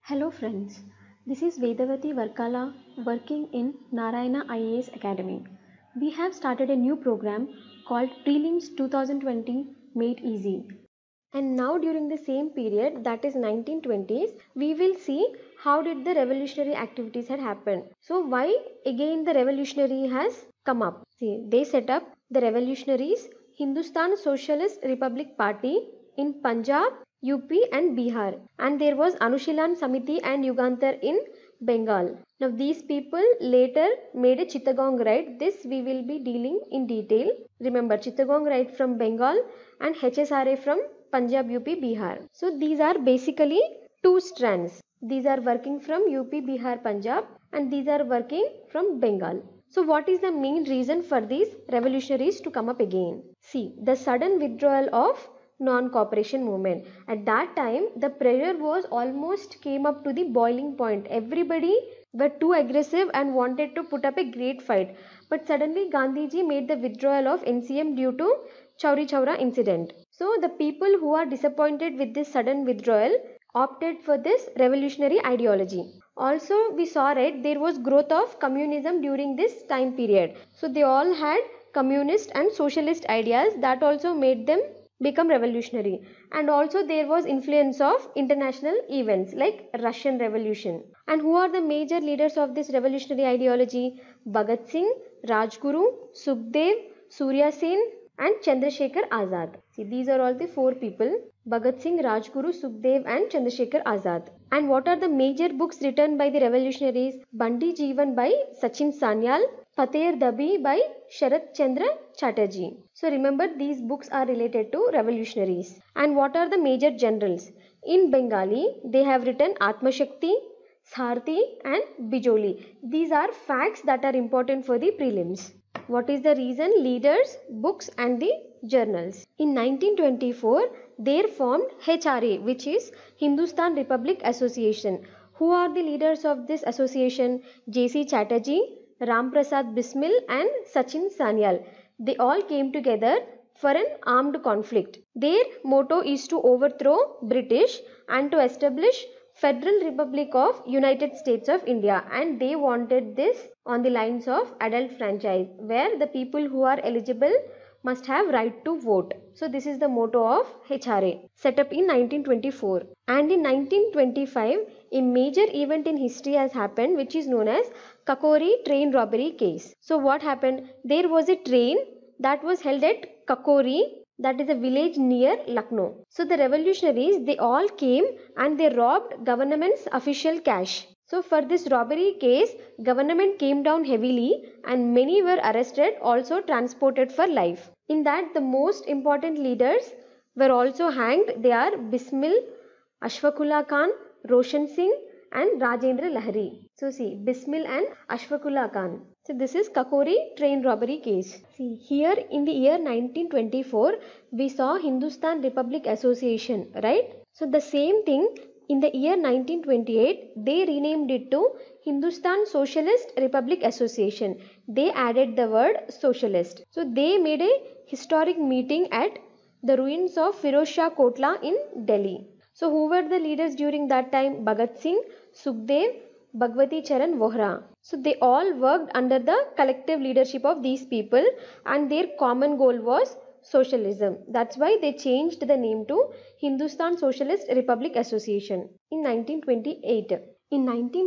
Hello friends, this is Vedavati Varkala working in Narayana IAS Academy. We have started a new program called Prelims 2020 Made Easy. And now during the same period, that is 1920s, we will see how did the revolutionary activities had happened. So why again the revolutionary has come up. See, they set up the revolutionaries Hindustan Socialist Republic Party in Punjab, UP and Bihar, and there was Anushilan Samiti and Yugantar in Bengal. Now these people later made a Chittagong Rite. This we will be dealing in detail. Remember Chittagong Rite from Bengal and HSRA from Punjab, UP, Bihar. So these are basically two strands. These are working from UP, Bihar, Punjab, and these are working from Bengal. So what is the main reason for these revolutionaries to come up again? See, the sudden withdrawal of non-cooperation movement. At that time, the pressure was almost came up to the boiling point. Everybody were too aggressive and wanted to put up a great fight. But suddenly Gandhiji made the withdrawal of NCM due to Chauri Chaura incident. So the people who are disappointed with this sudden withdrawal opted for this revolutionary ideology. Also we saw, right, there was growth of communism during this time period. So they all had communist and socialist ideas that also made them become revolutionary. And also there was influence of international events like Russian Revolution. And who are the major leaders of this revolutionary ideology? Bhagat Singh, Rajguru, Sukhdev, Surya Sen and Chandrasekhar Azad. See, these are all the four people: Bhagat Singh, Rajguru, Sukhdev and Chandrasekhar Azad. And what are the major books written by the revolutionaries? Bandi Jeevan by Sachin Sanyal, Fateh Dabi by Sharat Chandra Chatterjee. So remember, these books are related to revolutionaries. And what are the major generals? In Bengali, they have written Atma Shakti, Sarthi and Bijoli. These are facts that are important for the prelims. What is the reason? Leaders, books and the journals. In 1924, they formed HRA, which is Hindustan Republic Association. Who are the leaders of this association? J.C. Chatterjee, Ram Prasad Bismil and Sachin Sanyal. They all came together for an armed conflict. Their motto is to overthrow British and to establish Federal Republic of United States of India, and they wanted this on the lines of adult franchise where the people who are eligible must have right to vote. So this is the motto of HRA, set up in 1924. And in 1925, a major event in history has happened, which is known as Kakori train robbery case. So what happened? There was a train that was held at Kakori, that is a village near Lucknow. So the revolutionaries, they all came and they robbed government's official cash. So for this robbery case, government came down heavily and many were arrested, also transported for life. In that, the most important leaders were also hanged. They are Bismil, Ashfaqullah Khan, Roshan Singh and Rajendra Lahiri. So see, Bismil and Ashfaqullah Khan. So this is Kakori train robbery case. See, here in the year 1924, we saw Hindustan Republic Association, right? So the same thing in the year 1928, they renamed it to Hindustan Socialist Republic Association. They added the word socialist. So they made a historic meeting at the ruins of Firoz Shah Kotla in Delhi. So who were the leaders during that time? Bhagat Singh, Sukhdev, Bhagwati Charan Vohra. So they all worked under the collective leadership of these people and their common goal was socialism. That's why they changed the name to Hindustan Socialist Republic Association in 1928. In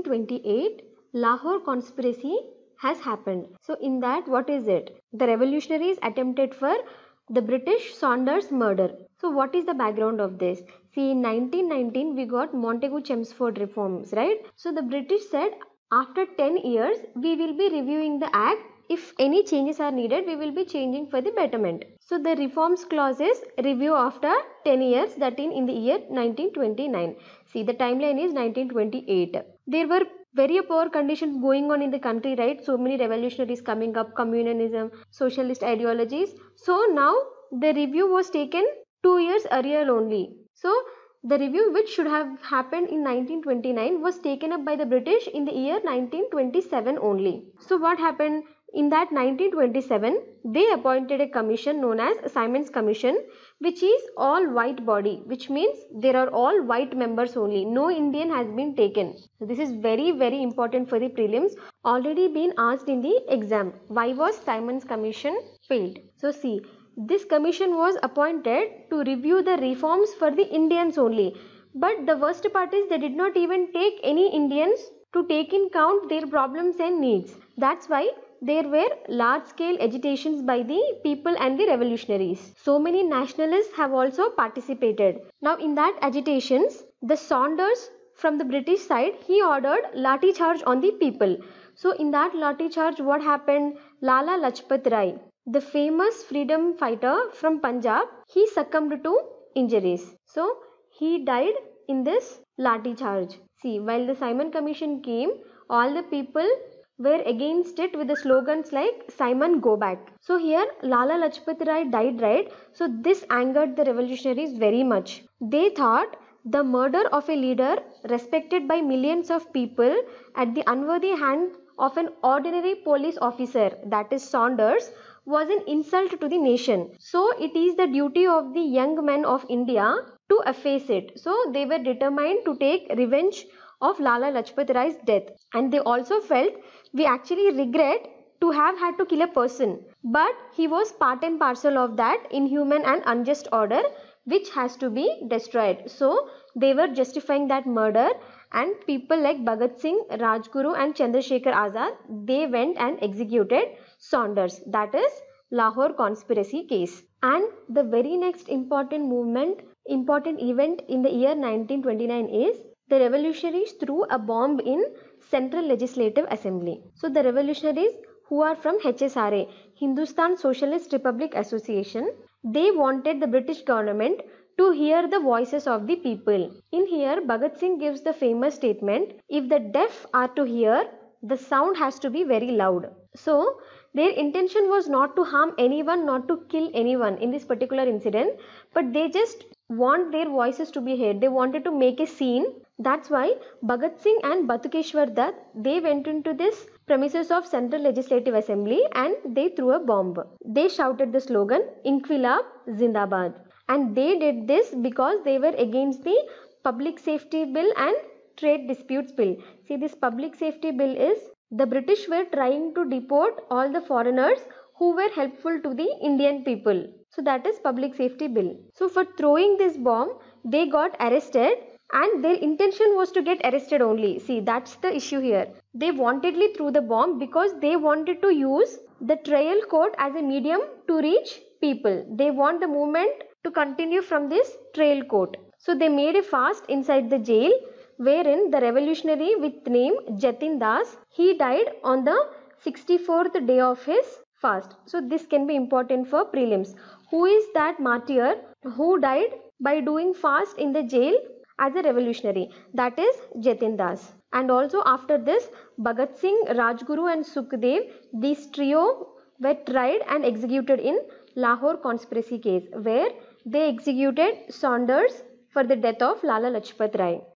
1928, Lahore conspiracy has happened. So in that, what is it? The revolutionaries attempted for the British Saunders murder. So what is the background of this? See, in 1919, we got Montagu-Chelmsford reforms, right? So the British said, after 10 years, we will be reviewing the act. If any changes are needed, we will be changing for the betterment. So the reforms clauses review after 10 years, that in the year 1929. See, the timeline is 1928. There were very poor conditions going on in the country, right? So many revolutionaries coming up, communism, socialist ideologies. So now the review was taken 2 years earlier only. So the review which should have happened in 1929 was taken up by the British in the year 1927 only. So what happened? In that 1927, they appointed a commission known as Simon's Commission, which is all white body, which means there are all white members only. No Indian has been taken. So this is very important for the prelims. Already been asked in the exam. Why was Simon's commission failed? So see, this commission was appointed to review the reforms for the Indians only. But the worst part is they did not even take any Indians to take in count their problems and needs. That's why there were large scale agitations by the people and the revolutionaries. So many nationalists have also participated. Now in that agitations, the Saunders from the British side, he ordered lathi charge on the people. So in that lathi charge, what happened? Lala Lajpat Rai, the famous freedom fighter from Punjab, he succumbed to injuries. So he died in this lathi charge. See, while the Simon Commission came, all the people were against it with the slogans like Simon go back. So here Lala Lajpat Rai died, right? So this angered the revolutionaries very much. They thought the murder of a leader respected by millions of people at the unworthy hand of an ordinary police officer, that is Saunders, was an insult to the nation. So it is the duty of the young men of India to efface it. So they were determined to take revenge of Lala Lajpat Rai's death, and they also felt we actually regret to have had to kill a person, but he was part and parcel of that inhuman and unjust order which has to be destroyed. So they were justifying that murder, and people like Bhagat Singh, Rajguru and Chandrasekhar Azad, they went and executed Saunders. That is Lahore conspiracy case. And the very next important event in the year 1929 is the revolutionaries threw a bomb in Central Legislative Assembly. So the revolutionaries who are from HSRA, Hindustan Socialist Republic Association, they wanted the British government to hear the voices of the people. In here, Bhagat Singh gives the famous statement, if the deaf are to hear, the sound has to be very loud. So their intention was not to harm anyone, not to kill anyone in this particular incident, but they just want their voices to be heard. They wanted to make a scene. That's why Bhagat Singh and Batukeshwar Dutt, they went into this premises of Central Legislative Assembly and they threw a bomb. They shouted the slogan, Inquilab Zindabad. And they did this because they were against the Public Safety Bill and Trade Disputes Bill. See, this Public Safety Bill is the British were trying to deport all the foreigners who were helpful to the Indian people. So that is Public Safety Bill. So for throwing this bomb, they got arrested, and their intention was to get arrested only. See, that's the issue here. They wantedly threw the bomb because they wanted to use the trial court as a medium to reach people. They want the movement to continue from this trial court. So they made a fast inside the jail, wherein the revolutionary with name Jatin Das, he died on the 64th day of his fast. So this can be important for prelims. Who is that martyr who died by doing fast in the jail as a revolutionary? That is Jatin Das. And also after this, Bhagat Singh, Rajguru and Sukhdev, this trio were tried and executed in Lahore conspiracy case, where they executed Saunders for the death of Lala Lajpat Rai.